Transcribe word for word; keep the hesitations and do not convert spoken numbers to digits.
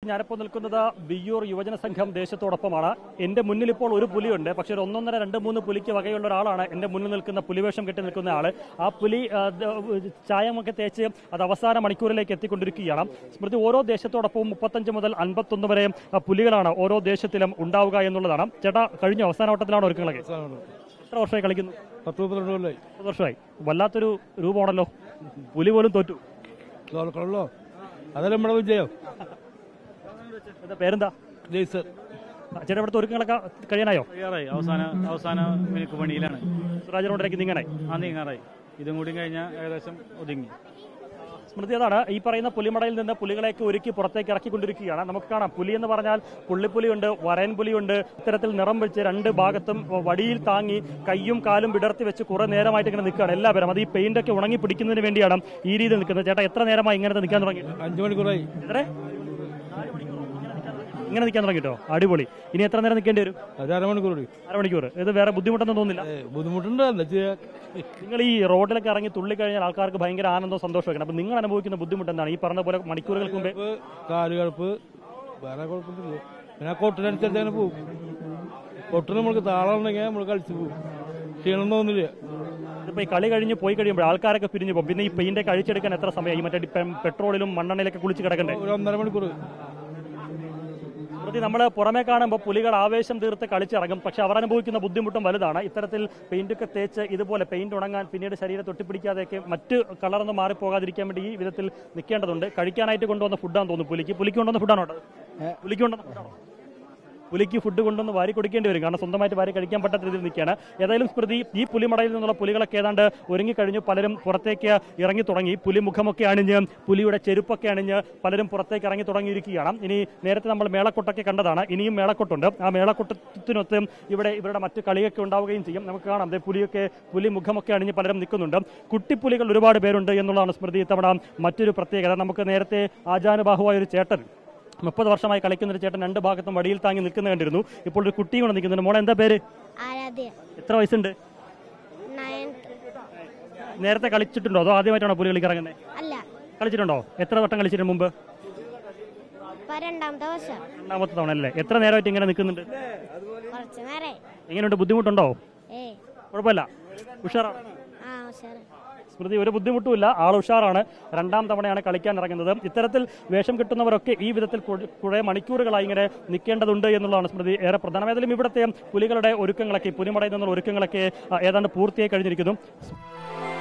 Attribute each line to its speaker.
Speaker 1: ഞാനിപ്പോൾ നിൽക്കുന്നത് വിയ്യൂർ യുവജന സംഘം ദേശത്തോടൊപ്പമാണ്. എന്റെ മുന്നിൽ ഇപ്പോൾ ഒരു പുലിയുണ്ട്. പക്ഷെ ഒരു ഒന്നൊന്നര രണ്ട് മൂന്ന് പുലിക്ക് വകയുള്ള ഒരാളാണ് എന്റെ മുന്നിൽ നിൽക്കുന്ന പുലിവേഷം കെട്ടി നിൽക്കുന്ന ആള്. ആ പുലി ചായമൊക്കെ തേച്ച് അത് അവസാന മണിക്കൂറിലേക്ക് എത്തിക്കൊണ്ടിരിക്കുകയാണ്. സ്മൃതി, ഓരോ ദേശത്തോടൊപ്പവും മുപ്പത്തഞ്ച് മുതൽ അൻപത്തൊന്ന് വരെ പുലികളാണ് ഓരോ ദേശത്തിലും ഉണ്ടാവുക എന്നുള്ളതാണ്. ചേട്ടാ, കഴിഞ്ഞ അവസാന വട്ടത്തിലാണ് ഒരുക്കങ്ങളൊക്കെ? എത്ര വർഷമായി കളിക്കുന്നു?
Speaker 2: പത്ത് മുപ്പത്തിരണ്ട് കൊല്ലമായി.
Speaker 1: പത്ത് വർഷമായി. വല്ലാത്തൊരു രൂപമാണല്ലോ. പുലി പോലും തോറ്റു.
Speaker 2: അതല്ല നമ്മുടെ വിജയം.
Speaker 1: പേരെന്താ?
Speaker 2: ജയ്സർ.
Speaker 1: ചേട്ടാ, ഇവിടുത്തെ ഒരുക്കങ്ങളൊക്കെ കഴിയാനായോ?
Speaker 3: അവസാന അവസാന മിനുക്ക് പണിയിലാണ്.
Speaker 1: സുരാജനോടേക്ക് നീങ്ങാനായി?
Speaker 3: ആ നീങ്ങാറായി. ഇതും കൂടി കഴിഞ്ഞാൽ ഏകദേശം ഒതുങ്ങി.
Speaker 1: സ്മൃതി, അതാണ് ഈ പറയുന്ന പുലിമടയിൽ നിന്ന് പുലികളേക്ക് ഒരുക്കി പുറത്തേക്ക് ഇറക്കിക്കൊണ്ടിരിക്കുകയാണ്. നമുക്ക് കാണാം, പുലി എന്ന് പറഞ്ഞാൽ പുള്ളിപ്പുലിയുണ്ട്, വരയൻ പുലിയുണ്ട്. ഇത്തരത്തിൽ നിറം വെച്ച് രണ്ട് ഭാഗത്തും വടിയിൽ താങ്ങി കയ്യും കാലും വിടർത്തി വെച്ച് കുറെ നേരമായിട്ട് ഇങ്ങനെ നിൽക്കുകയാണ് എല്ലാവരും. അത് ഈ പെയിന്റ് ഒക്കെ ഉണങ്ങി പിടിക്കുന്നതിന് വേണ്ടിയാണ് ഈ രീതിയിൽ നിൽക്കുന്നത്. ചേട്ടാ, എത്ര നേരമായി ഇങ്ങനത്തെ നിൽക്കാൻ തുടങ്ങി?
Speaker 2: അഞ്ചു മണിക്കൂറായി.
Speaker 1: എത്ര ഇങ്ങനെ നിൽക്കാൻ തുടങ്ങിട്ടോ? അടിപൊളി. ഇനി എത്ര നേരം നിൽക്കേണ്ടി വരും?
Speaker 2: അത് അരമണിക്കൂർ.
Speaker 1: അരമണിക്കൂർ. ഇത് വേറെ ബുദ്ധിമുട്ടൊന്നും തോന്നില്ല?
Speaker 2: ബുദ്ധിമുട്ടുണ്ട്.
Speaker 1: നിങ്ങൾ ഈ റോഡിലൊക്കെ ഇറങ്ങി തുള്ളി കഴിഞ്ഞാൽ ആൾക്കാർക്ക് ഭയങ്കര ആനന്ദവും സന്തോഷമൊക്കെ. അപ്പൊ നിങ്ങൾ അനുഭവിക്കുന്ന ബുദ്ധിമുട്ട് എന്താണ്? ഈ പറഞ്ഞ പോലെ മണിക്കൂറുകൾക്ക് മുമ്പേ
Speaker 2: കാലുകഴപ്പ്, വേറെ കുഴപ്പമില്ല. പിന്നെ കൊട്ടിനനുസരിച്ച് അങ്ങനെ പോകും. കൊട്ടിന് നമ്മൾക്ക് താളമുണ്ടെങ്കിൽ നമ്മൾ കളിച്ചു പോകും. ക്ഷീണം തോന്നില്ല.
Speaker 1: ഇപ്പൊ ഈ കളി കഴിഞ്ഞ് പോയി കഴിയുമ്പോൾ ആൾക്കാരൊക്കെ പിരിഞ്ഞു പോകും. പിന്നെ ഈ പെയിന്റ് ഒക്കെ അഴിച്ചെടുക്കാൻ എത്ര സമയം? ഈ മറ്റേ പെട്രോളിലും മണ്ണെണ്ണയിലൊക്കെ കുളിച്ച് കിടക്കണ്ടേ?
Speaker 2: ഒരു ഒന്നര മണിക്കൂർ.
Speaker 1: നമ്മൾ പുറമെ കാണുമ്പോൾ പുലികൾ ആവേശം തീർത്ത് കളിച്ചിറങ്ങും. പക്ഷെ അവർ അനുഭവിക്കുന്ന ബുദ്ധിമുട്ടും വലുതാണ്. ഇത്തരത്തിൽ പെയിന്റൊക്കെ തേച്ച് ഇതുപോലെ പെയിന്റ് ഉണങ്ങാൻ, പിന്നീട് ശരീരം തൊട്ടിപ്പിടിക്കാതെയൊക്കെ മറ്റ് കളറൊന്നും മാറിപ്പോകാതിരിക്കാൻ വേണ്ടി ഈ വിധത്തിൽ നിൽക്കേണ്ടതുണ്ട്. കഴിക്കാനായിട്ട് കൊണ്ടുവന്ന ഫുഡാന്ന് തോന്നുന്നു. പുലിക്ക് പുലിക്ക് കൊണ്ടുവന്ന ഫുഡാണോ? പുലിക്ക് കൊണ്ടുവന്ന ഫുഡാണോ? പുലിക്ക് ഫുഡ് കൊണ്ടൊന്ന് വാരി കൊടുക്കേണ്ടി വരും. കാരണം സ്വന്തമായിട്ട് വാരി കഴിക്കാൻ പറ്റാത്ത രീതിയിൽ നിൽക്കുകയാണ്. ഏതായാലും സ്മൃതി, ഈ പുലിമടയിൽ നിന്നുള്ള പുലികളൊക്കെ ഏതാണ്ട് ഒരുങ്ങിക്കഴിഞ്ഞു. പലരും പുറത്തേക്ക് ഇറങ്ങി തുടങ്ങി. പുലി മുഖമൊക്കെ അണിഞ്ഞ്, പുലിയുടെ ചെരുപ്പൊക്കെ അണിഞ്ഞ് പലരും പുറത്തേക്ക് ഇറങ്ങി തുടങ്ങിയിരിക്കുകയാണ്. ഇനി നേരത്തെ നമ്മൾ മേളക്കൊട്ടൊക്കെ കണ്ടതാണ്. ഇനിയും മേളക്കൊട്ടുണ്ട്. ആ മേളക്കൊട്ടത്തിനൊത്ത് ഇവിടെ ഇവരുടെ മറ്റു കളിയൊക്കെ ഉണ്ടാവുകയും ചെയ്യും. നമുക്ക് കാണാം, പുലിയൊക്കെ പുലി മുഖമൊക്കെ അണിഞ്ഞ് പലരും നിൽക്കുന്നുണ്ട്. കുട്ടിപ്പുലികൾ ഒരുപാട് പേരുണ്ട് എന്നുള്ളതാണ് സ്മൃതി ഇത്തവണ മറ്റൊരു പ്രത്യേകത. നമുക്ക് നേരത്തെ ആചാനുബാഹുവായ ഒരു ചേട്ടൻ, മുപ്പത് വർഷമായി കളിക്കുന്ന ഒരു ചേട്ടൻ രണ്ട് ഭാഗത്തും വടിയിൽ താങ്ങി നിൽക്കുന്ന കണ്ടിരുന്നു. ഇപ്പോൾ ഒരു കുട്ടിയും കൂടെ നിൽക്കുന്നുണ്ട്. മോളെ, എന്താ പേര്? എത്ര വയസ്സുണ്ട്? നേരത്തെ കളിച്ചിട്ടുണ്ടോ അതോ ആദ്യമായിട്ടാണോ പുലി കളിക്ക് ഇറങ്ങുന്നത്? കളിച്ചിട്ടുണ്ടോ? എത്ര വട്ടം കളിച്ചിട്ടുണ്ട് മുമ്പ്? രണ്ടാമത്തെ തവണ അല്ലേ? എത്ര നേരമായിട്ട് ഇങ്ങനെ നിൽക്കുന്നുണ്ട്? എങ്ങനെയുണ്ട്? ബുദ്ധിമുട്ടുണ്ടോ? കുഴപ്പമില്ല, ഉഷാറാണ്. സ്മൃതി, ഒരു ബുദ്ധിമുട്ടുമില്ല, ആൾ ഉഷാറാണ്. രണ്ടാം തവണയാണ് കളിക്കാൻ ഇറങ്ങുന്നത്. ഇത്തരത്തിൽ വേഷം കിട്ടുന്നവരൊക്കെ ഈ വിധത്തിൽ കുറെ മണിക്കൂറുകളായി ഇങ്ങനെ നിൽക്കേണ്ടതുണ്ട് എന്നുള്ളതാണ് സ്മൃതി ഏറെ പ്രധാനം. ഏതായാലും ഇവിടുത്തെ പുലികളുടെ ഒരുക്കങ്ങളൊക്കെ, പുലിമടയിൽ നിന്നുള്ള ഒരുക്കങ്ങളൊക്കെ ഏതാണ്ട് പൂർത്തിയായി കഴിഞ്ഞിരിക്കുന്നു.